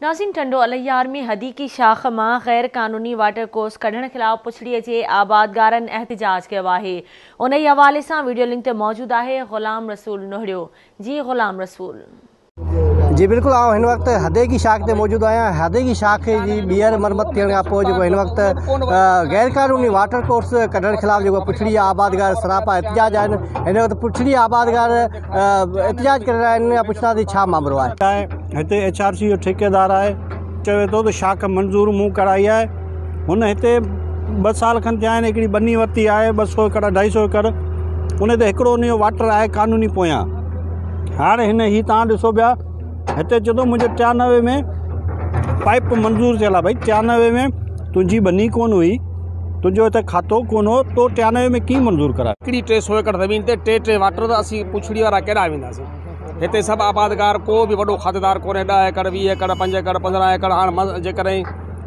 नाज़रीन, टंडो अलैयार में हदी की शाख मां गैर कानूनी वाटर कोर्स कढण खिलाफ पुछड़ीअ जे आबादगारनि एहतजाज कयो आहे। उन ई हवाले सां वीडियो लिंक ते मौजूद आहे ग़ुलाम रसूल नोहरियो। जी ग़ुलाम रसूल। जी बिल्कुल, इन वक्त हदे की शाख ते मौजूद आया। हदे की शाख जी ॿीहर मरम्मत थियण खां पोइ इन वक्त गैर कानूनी वाटर कोर्स कढण खिलाफ पुछड़ी आबादगार सरापा एहतजाज आहिनि। इन वक्त पुछड़ी आबादगार एहतजाज करे रहिया आहिनि। पुछंदासीं छा मामलो आहे। हिते HRC जो ठेकेदार आहे, चवे थो त शाख मंज़ूर मूं कराई आहे। हुन हिते 2 साल खनि थिया आहिनि। हिकिड़ी बनी वरिती आहे 200 एकड़ 250 एकड़। उन ते हिकिड़ो उन जो वाटर आहे कानूनी पोयां। हाणे हिन ही तव्हां ॾिसो पिया, हिते चए थो मुंहिंजे 93 में पाइप मंज़ूर थियल आहे। भई 93 में तुंहिंजी बनी कोन हुई, तुंहिंजो हिते खातो कोन हो, तो 93 में कीअं मंज़ूर कराए। हिकिड़ी 300 एकड़ ज़मीन ते टे वाटर त असीं पुछड़ी वारा केॾा वेंदासीं। हिते सभु आबादगार, को बि वॾो खातेदार कोन्हे। 10 एकड़ 20 एकड़ 5 एकड़ 15 एकड़। हाणे जेकॾहिं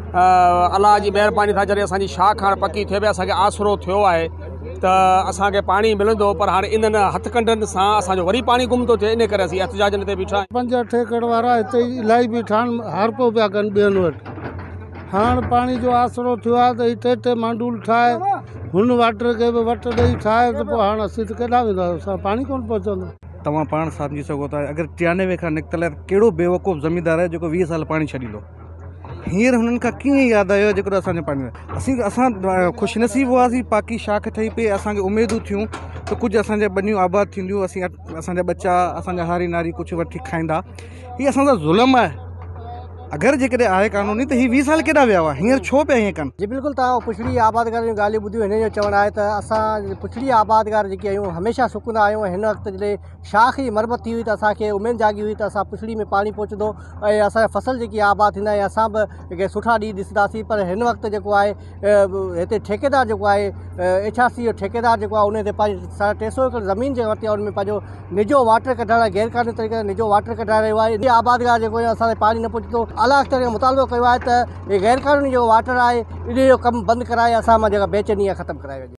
अलाह जी महिरबानी था जॾहिं असांजी शाख हाणे पकी थिए पई, असांखे आसरो थियो आहे त असांखे पाणी मिलंदो, पर हाणे इन्हनि हथकंडनि सां असांजो वरी पाणी गुम थो थिए। इन करे असीं एहतजाजनि ते बीठा आहियूं। 5-8 एकड़ वारा हिते इलाही बीठा आहिनि, हरको पिया कनि ॿियनि वटि। हाणे पाणी जो आसरो थियो आहे त हीअ टे मांडूल ठाहे, हुन वाटर खे बि वट ॾेई ठाहे, त पोइ हाणे असीं त केॾा वेंदासीं, असां पाणी कोन पहुचंदो। तव्हां पाण सम्झी सघो था, अगरि 93 खां निकितल आहे, कहिड़ो बेवकूफ़ ज़मींदार आहे जेको 20 साल पाणी छॾींदो। हींअर हुननि खां कीअं यादि आयो जेको असांजे पाणी असां ख़ुशनसीब हुआसीं। पाकी शाख ठही पई, असांखे उमेदूं थियूं त कुझु असांजे बनियूं आबाद थींदियूं, असांजा बच्चा, असांजा हारी नारी कुझु वठी खाईंदा। हीअ असांजा ज़ुल्म आहे। अगरि जेकॾहिं आहे कानूनी त हीअ 20 साल केॾा विया हुआ, हींअर छो पिया हीअं कनि। जी बिल्कुल, तव्हां पुछड़ी आबादगार जूं ॻाल्हियूं ॿुधियूं। हिन जो चवणु आहे त असां पुछड़ी आबादगार जेके आहियूं हमेशह सुकंदा आहियूं। हिन वक़्तु जॾहिं शाख जी मरम्मत थी हुई त असांखे उमेदु जागी हुई त असां पुछड़ी में पाणी पहुचंदो ऐं असांजा फसल जेकी आबाद थींदा ऐं असां बि हिकु सुठा ॾींहं ॾिसंदासीं। पर हिन वक़्तु जेको आहे हिते ठेकेदार जेको आहे HRC जो ठेकेदार जेको आहे उन ते पंहिंजी 350 एकड़ ज़मीन जेका वरिती आहे उन में पंहिंजो निजो वाटर कढाइण, गैर कानूनी तरीक़े सां निजो वाटर कढाए रहियो आहे। इहे आबादगार जेको आहे असांखे पाणी न पहुचे थो। अला अख्तर जो मुतालबो कयो आहे त इहे गैर कानूनी जेको वाटर आहे इन जो कमु बंदि कराए असां मां जेका बेचैनी आहे ख़तमु कराए वञे।